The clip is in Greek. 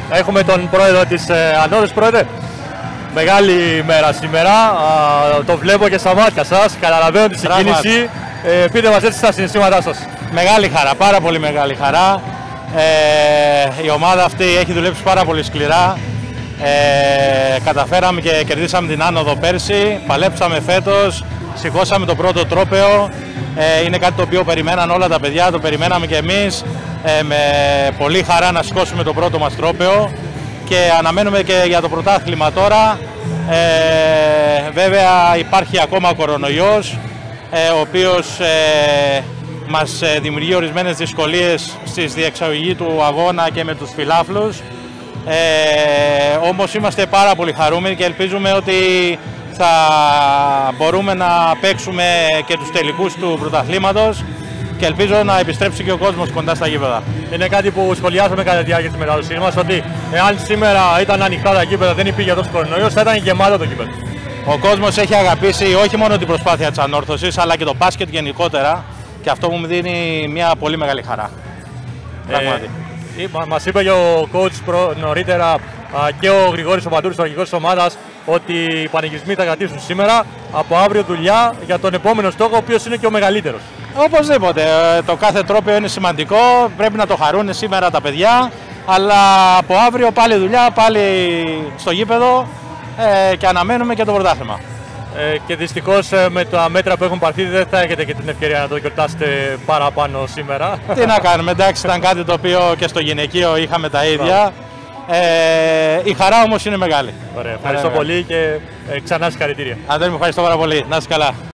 Έχουμε τον πρόεδρο της Ανώδης. Πρόεδρε, μεγάλη μέρα σήμερα. Το βλέπω και στα μάτια σας. Καταλαβαίνω τη συγκίνηση. Πείτε μας έτσι τα συναισθήματά σας. Μεγάλη χαρά, πάρα πολύ μεγάλη χαρά. Η ομάδα αυτή έχει δουλέψει πάρα πολύ σκληρά. Καταφέραμε και κερδίσαμε την άνοδο πέρσι. Παλέψαμε φέτος. Σηκώσαμε το πρώτο τρόπαιο. Είναι κάτι το οποίο περιμέναν όλα τα παιδιά, το περιμέναμε και εμείς. Με πολύ χαρά να σηκώσουμε το πρώτο μας τρόπαιο και αναμένουμε και για το πρωτάθλημα τώρα. Βέβαια υπάρχει ακόμα ο κορονοϊός, ο οποίος μας δημιουργεί ορισμένες δυσκολίες στις διεξαγωγή του αγώνα και με τους φιλάφλους. Όμως είμαστε πάρα πολύ χαρούμενοι και ελπίζουμε ότι θα μπορούμε να παίξουμε και τους τελικούς του πρωταθλήματος και ελπίζω να επιστρέψει και ο κόσμος κοντά στα γήπεδα. Είναι κάτι που σχολιάσαμε κατά τη διάρκεια της μετάδοσης μας, ότι εάν σήμερα ήταν ανοιχτά τα γήπεδα, δεν υπήρχε αυτός ο κορονοϊός, θα ήταν γεμάτο το γήπεδο. Ο κόσμος έχει αγαπήσει όχι μόνο την προσπάθεια της ανόρθωσης, αλλά και το μπάσκετ γενικότερα και αυτό μου δίνει μια πολύ μεγάλη χαρά. Μας είπε και ο coach νωρίτερα και ο Γρηγόρης Παντούρης, ο αρχηγός της ομάδας, ότι οι πανηγυρισμοί θα κρατήσουν σήμερα. Από αύριο δουλειά για τον επόμενο στόχο, ο οποίος είναι και ο μεγαλύτερος. Οπωσδήποτε. Το κάθε τρόπαιο είναι σημαντικό. Πρέπει να το χαρούν σήμερα τα παιδιά. Αλλά από αύριο πάλι δουλειά, πάλι στο γήπεδο και αναμένουμε και το πρωτάθλημα. Και δυστυχώς με τα μέτρα που έχουν πάρθει δεν θα έχετε και την ευκαιρία να το γιορτάσετε παραπάνω σήμερα. Τι να κάνουμε, εντάξει, ήταν κάτι το οποίο και στο γυναικείο είχαμε τα ίδια. Η χαρά όμως είναι μεγάλη. Ωραία, ευχαριστώ πολύ και ξανά συγχαρητήρια. Αντώνη, μου ευχαριστώ πάρα πολύ. Να είσαι καλά.